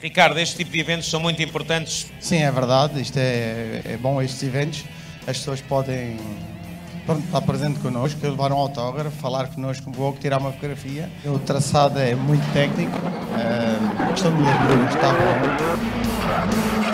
Ricardo, este tipo de eventos são muito importantes. Sim, é verdade, isto é bom, estes eventos, as pessoas podem estar presente connosco, levar um autógrafo, falar connosco um pouco, tirar uma fotografia. O traçado é muito técnico, a questão do laburo está bom.